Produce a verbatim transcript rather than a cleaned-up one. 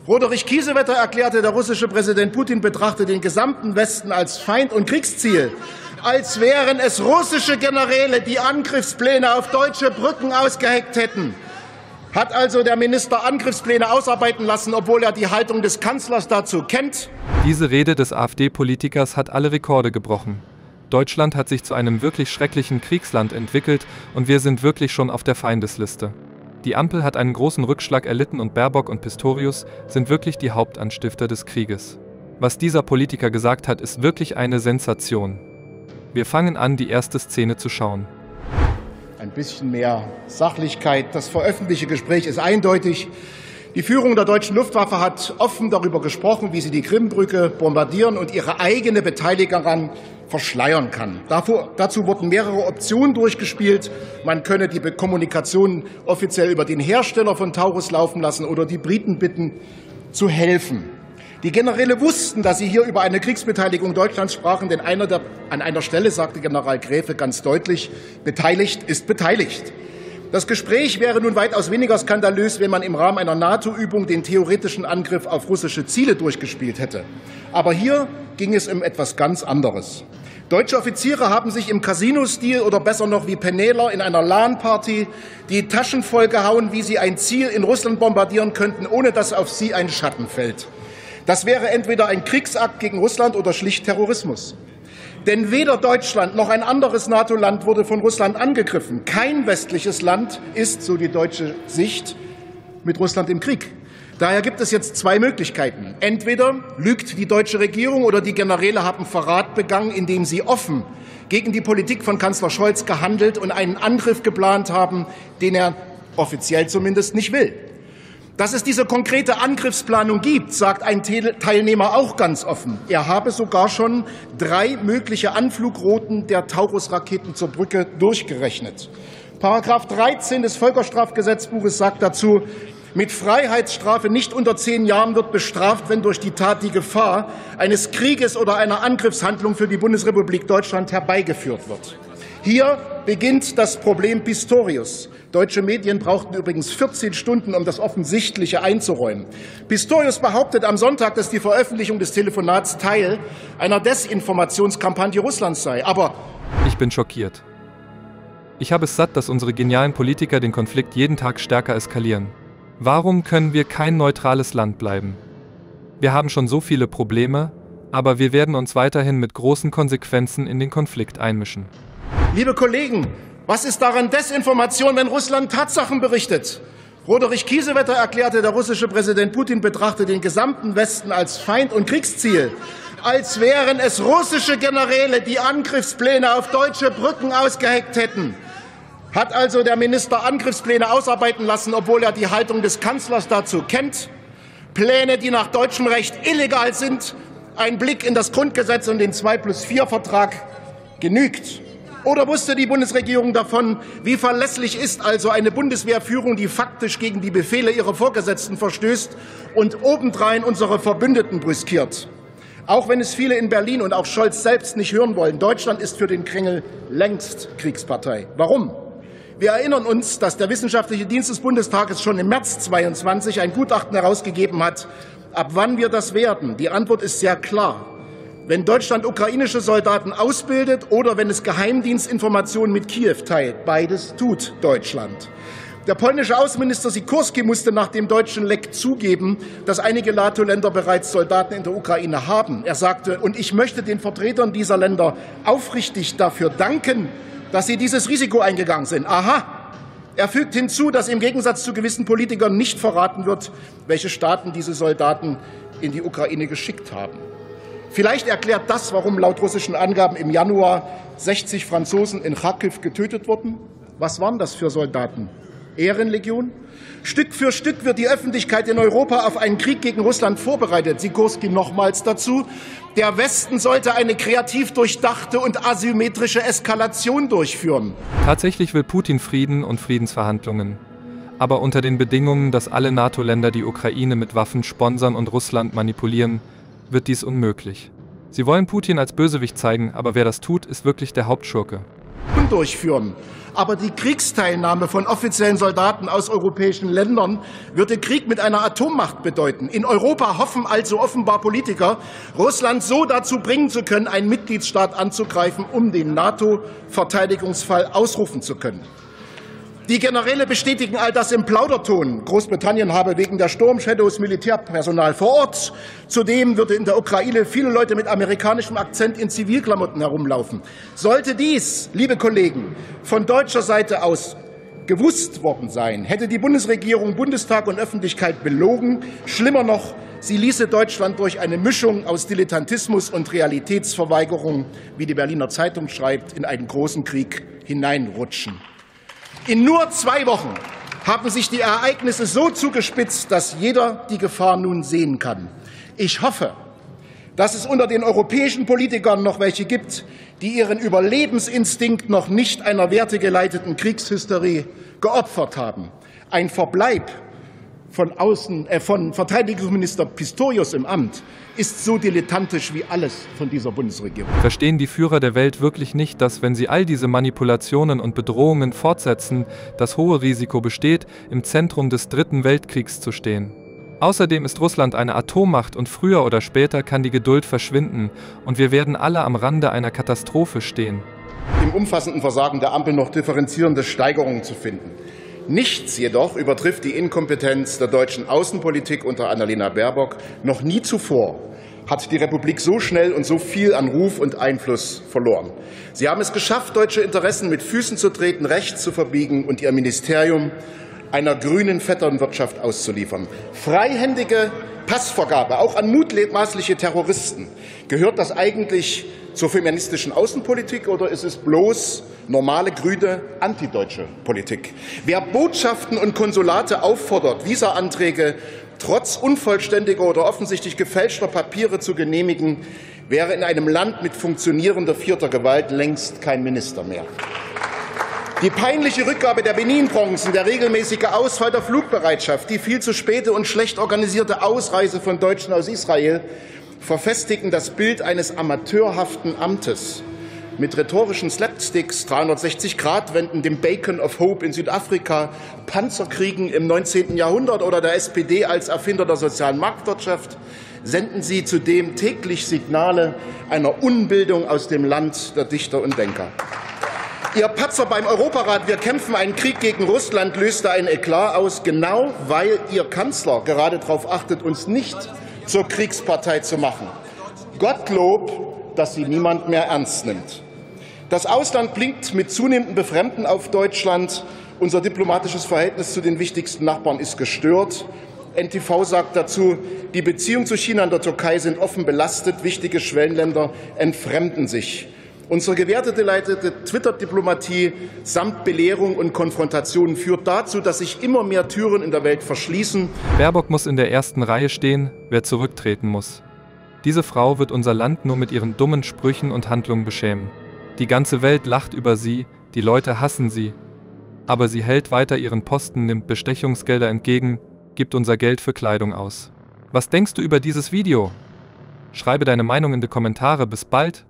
Roderich Kiesewetter erklärte, der russische Präsident Putin betrachte den gesamten Westen als Feind und Kriegsziel, als wären es russische Generäle, die Angriffspläne auf deutsche Brücken ausgeheckt hätten. Hat also der Minister Angriffspläne ausarbeiten lassen, obwohl er die Haltung des Kanzlers dazu kennt? Diese Rede des AfD-Politikers hat alle Rekorde gebrochen. Deutschland hat sich zu einem wirklich schrecklichen Kriegsland entwickelt und wir sind wirklich schon auf der Feindesliste. Die Ampel hat einen großen Rückschlag erlitten und Baerbock und Pistorius sind wirklich die Hauptanstifter des Krieges. Was dieser Politiker gesagt hat, ist wirklich eine Sensation. Wir fangen an, die erste Szene zu schauen. Ein bisschen mehr Sachlichkeit. Das veröffentlichte Gespräch ist eindeutig. Die Führung der deutschen Luftwaffe hat offen darüber gesprochen, wie sie die Krimbrücke bombardieren und ihre eigene Beteiligung daran verschleiern kann. Davor, dazu wurden mehrere Optionen durchgespielt. Man könne die Kommunikation offiziell über den Hersteller von Taurus laufen lassen oder die Briten bitten, zu helfen. Die Generäle wussten, dass sie hier über eine Kriegsbeteiligung Deutschlands sprachen, denn einer der, an einer Stelle sagte General Gräfe ganz deutlich, beteiligt ist beteiligt. Das Gespräch wäre nun weitaus weniger skandalös, wenn man im Rahmen einer NATO-Übung den theoretischen Angriff auf russische Ziele durchgespielt hätte. Aber hier ging es um etwas ganz anderes. Deutsche Offiziere haben sich im Casino-Stil oder besser noch wie Penela in einer LAN-Party die Taschen vollgehauen, wie sie ein Ziel in Russland bombardieren könnten, ohne dass auf sie ein Schatten fällt. Das wäre entweder ein Kriegsakt gegen Russland oder schlicht Terrorismus. Denn weder Deutschland noch ein anderes NATO-Land wurde von Russland angegriffen. Kein westliches Land ist, so die deutsche Sicht, mit Russland im Krieg. Daher gibt es jetzt zwei Möglichkeiten. Entweder lügt die deutsche Regierung oder die Generäle haben Verrat begangen, indem sie offen gegen die Politik von Kanzler Scholz gehandelt und einen Angriff geplant haben, den er offiziell zumindest nicht will. Dass es diese konkrete Angriffsplanung gibt, sagt ein Teilnehmer auch ganz offen. Er habe sogar schon drei mögliche Anflugrouten der Taurus-Raketen zur Brücke durchgerechnet. Paragraph dreizehn des Völkerstrafgesetzbuches sagt dazu, mit Freiheitsstrafe nicht unter zehn Jahren wird bestraft, wenn durch die Tat die Gefahr eines Krieges oder einer Angriffshandlung für die Bundesrepublik Deutschland herbeigeführt wird. Hier beginnt das Problem Pistorius. Deutsche Medien brauchten übrigens vierzehn Stunden, um das Offensichtliche einzuräumen. Pistorius behauptet am Sonntag, dass die Veröffentlichung des Telefonats Teil einer Desinformationskampagne Russlands sei. Aber ich bin schockiert. Ich habe es satt, dass unsere genialen Politiker den Konflikt jeden Tag stärker eskalieren. Warum können wir kein neutrales Land bleiben? Wir haben schon so viele Probleme, aber wir werden uns weiterhin mit großen Konsequenzen in den Konflikt einmischen. Liebe Kollegen, was ist daran Desinformation, wenn Russland Tatsachen berichtet? Roderich Kiesewetter erklärte, der russische Präsident Putin betrachte den gesamten Westen als Feind und Kriegsziel, als wären es russische Generäle, die Angriffspläne auf deutsche Brücken ausgeheckt hätten. Hat also der Minister Angriffspläne ausarbeiten lassen, obwohl er die Haltung des Kanzlers dazu kennt? Pläne, die nach deutschem Recht illegal sind? Ein Blick in das Grundgesetz und den zwei plus vier Vertrag genügt. Oder wusste die Bundesregierung davon, wie verlässlich ist also eine Bundeswehrführung, die faktisch gegen die Befehle ihrer Vorgesetzten verstößt und obendrein unsere Verbündeten brüskiert? Auch wenn es viele in Berlin und auch Scholz selbst nicht hören wollen, Deutschland ist für den Kreml längst Kriegspartei. Warum? Wir erinnern uns, dass der Wissenschaftliche Dienst des Bundestages schon im März zweitausendzweiundzwanzig ein Gutachten herausgegeben hat, ab wann wir das werden. Die Antwort ist sehr klar. Wenn Deutschland ukrainische Soldaten ausbildet oder wenn es Geheimdienstinformationen mit Kiew teilt. Beides tut Deutschland. Der polnische Außenminister Sikorski musste nach dem deutschen Leck zugeben, dass einige NATO-Länder bereits Soldaten in der Ukraine haben. Er sagte, und ich möchte den Vertretern dieser Länder aufrichtig dafür danken, dass sie dieses Risiko eingegangen sind. Aha! Er fügt hinzu, dass im Gegensatz zu gewissen Politikern nicht verraten wird, welche Staaten diese Soldaten in die Ukraine geschickt haben. Vielleicht erklärt das, warum laut russischen Angaben im Januar sechzig Franzosen in Charkiw getötet wurden. Was waren das für Soldaten? Ehrenlegion? Stück für Stück wird die Öffentlichkeit in Europa auf einen Krieg gegen Russland vorbereitet. Sikorski nochmals dazu. Der Westen sollte eine kreativ durchdachte und asymmetrische Eskalation durchführen. Tatsächlich will Putin Frieden und Friedensverhandlungen. Aber unter den Bedingungen, dass alle NATO-Länder die Ukraine mit Waffen sponsern und Russland manipulieren, wird dies unmöglich. Sie wollen Putin als Bösewicht zeigen, aber wer das tut, ist wirklich der Hauptschurke. durchführen. Aber die Kriegsteilnahme von offiziellen Soldaten aus europäischen Ländern würde Krieg mit einer Atommacht bedeuten. In Europa hoffen also offenbar Politiker, Russland so dazu bringen zu können, einen Mitgliedstaat anzugreifen, um den NATO-Verteidigungsfall ausrufen zu können. Die Generäle bestätigen all das im Plauderton. Großbritannien habe wegen der Storm Shadows Militärpersonal vor Ort. Zudem würde in der Ukraine viele Leute mit amerikanischem Akzent in Zivilklamotten herumlaufen. Sollte dies, liebe Kollegen, von deutscher Seite aus gewusst worden sein, hätte die Bundesregierung Bundestag und Öffentlichkeit belogen. Schlimmer noch, sie ließe Deutschland durch eine Mischung aus Dilettantismus und Realitätsverweigerung, wie die Berliner Zeitung schreibt, in einen großen Krieg hineinrutschen. In nur zwei Wochen haben sich die Ereignisse so zugespitzt, dass jeder die Gefahr nun sehen kann. Ich hoffe, dass es unter den europäischen Politikern noch welche gibt, die ihren Überlebensinstinkt noch nicht einer wertegeleiteten Kriegshysterie geopfert haben. Ein Verbleib von, Außen, äh, von Verteidigungsminister Pistorius im Amt ist so dilettantisch wie alles von dieser Bundesregierung. Verstehen die Führer der Welt wirklich nicht, dass, wenn sie all diese Manipulationen und Bedrohungen fortsetzen, das hohe Risiko besteht, im Zentrum des Dritten Weltkriegs zu stehen? Außerdem ist Russland eine Atommacht und früher oder später kann die Geduld verschwinden und wir werden alle am Rande einer Katastrophe stehen. Im umfassenden Versagen der Ampel noch differenzierende Steigerungen zu finden. Nichts jedoch übertrifft die Inkompetenz der deutschen Außenpolitik unter Annalena Baerbock. Noch nie zuvor hat die Republik so schnell und so viel an Ruf und Einfluss verloren. Sie haben es geschafft, deutsche Interessen mit Füßen zu treten, rechts zu verbiegen und ihr Ministerium einer grünen Vetternwirtschaft auszuliefern. Freihändige Passvergabe, auch an mutmaßliche Terroristen. Gehört das eigentlich zur feministischen Außenpolitik oder ist es bloß normale, grüne, antideutsche Politik? Wer Botschaften und Konsulate auffordert, Visaanträge trotz unvollständiger oder offensichtlich gefälschter Papiere zu genehmigen, wäre in einem Land mit funktionierender vierter Gewalt längst kein Minister mehr. Die peinliche Rückgabe der Benin-Bronzen, der regelmäßige Ausfall der Flugbereitschaft, die viel zu späte und schlecht organisierte Ausreise von Deutschen aus Israel verfestigen das Bild eines amateurhaften Amtes mit rhetorischen Slapsticks, dreihundertsechzig Grad Wenden, dem Bacon of Hope in Südafrika, Panzerkriegen im neunzehnten Jahrhundert oder der S P D als Erfinder der sozialen Marktwirtschaft, senden sie zudem täglich Signale einer Unbildung aus dem Land der Dichter und Denker. Ihr Patzer beim Europarat, wir kämpfen einen Krieg gegen Russland, löste ein Eklat aus, genau weil Ihr Kanzler gerade darauf achtet, uns nicht zur Kriegspartei zu machen. Gottlob, dass sie niemand mehr ernst nimmt. Das Ausland blinkt mit zunehmendem Befremden auf Deutschland. Unser diplomatisches Verhältnis zu den wichtigsten Nachbarn ist gestört. N T V sagt dazu, die Beziehungen zu China und der Türkei sind offen belastet. Wichtige Schwellenländer entfremden sich. Unsere gewertete leitete Twitter-Diplomatie samt Belehrung und Konfrontation führt dazu, dass sich immer mehr Türen in der Welt verschließen. Baerbock muss in der ersten Reihe stehen, wer zurücktreten muss. Diese Frau wird unser Land nur mit ihren dummen Sprüchen und Handlungen beschämen. Die ganze Welt lacht über sie, die Leute hassen sie. Aber sie hält weiter ihren Posten, nimmt Bestechungsgelder entgegen, gibt unser Geld für Kleidung aus. Was denkst du über dieses Video? Schreibe deine Meinung in die Kommentare. Bis bald!